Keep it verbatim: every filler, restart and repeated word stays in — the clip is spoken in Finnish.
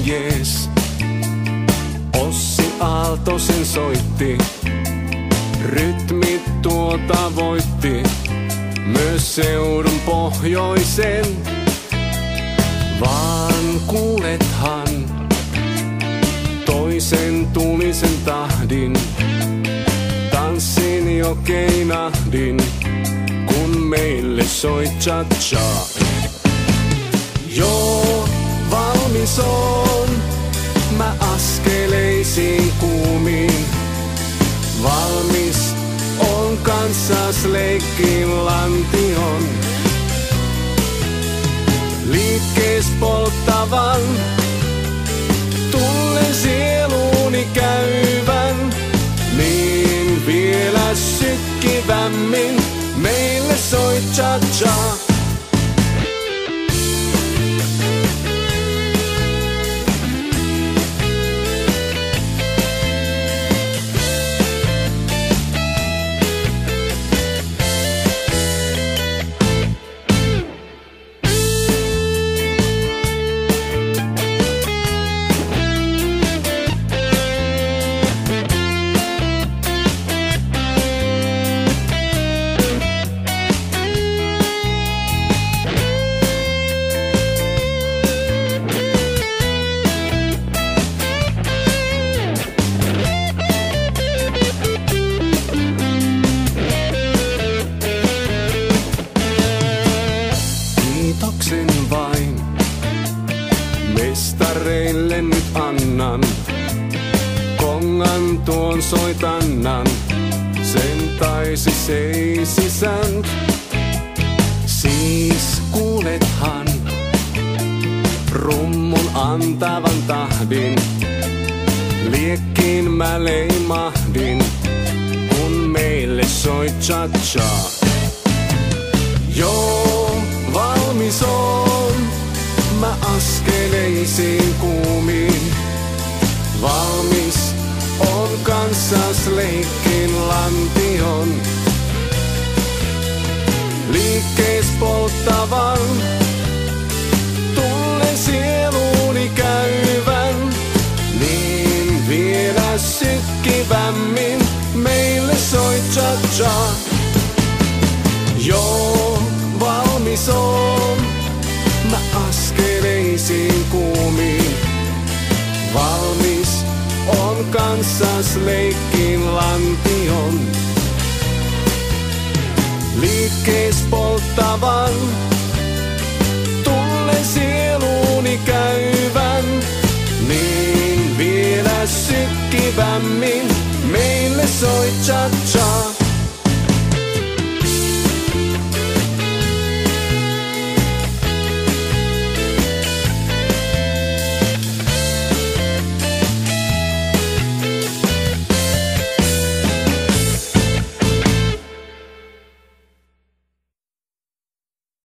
jees. Ossi Aaltosen soitti, rytmit tuota voitti, myös seudun pohjoisen. Vaan kuulethan toisen tulisen tahdin, tanssin jo keinahdin, kun meille soi cha-cha. Joo, valmis on, mä askeleisiin kuumiin. Valmis on kanssas leikkiin lantion. Liikkees polttavan, tullen sieluuni käyvän. Niin vielä sykkivämmin meille soi cha-cha. Kiitoksen vain mestareille nyt annan, kongan tuon soitannan, sen taisi seisisän. Siis kuulethan rummun antavan tahdin, liekkiin mä leimahdin, kun meille soi cha-cha. Joo, valmis on, mä askeleisiin kuumiin. Valmis on kanssas leikkiin lantion. Liikkees polttavan, tullen sieluuni käyvän. Niin vielä sykkivämmin meille soi cha-cha. Joo, valmis on, mä askeleisiin kuumiin. Valmis on kanssas leikkiin lantion. Liikkees polttavan, tullen sieluuni käyvän. Niin vielä sykkivämmin meille soi cha-cha.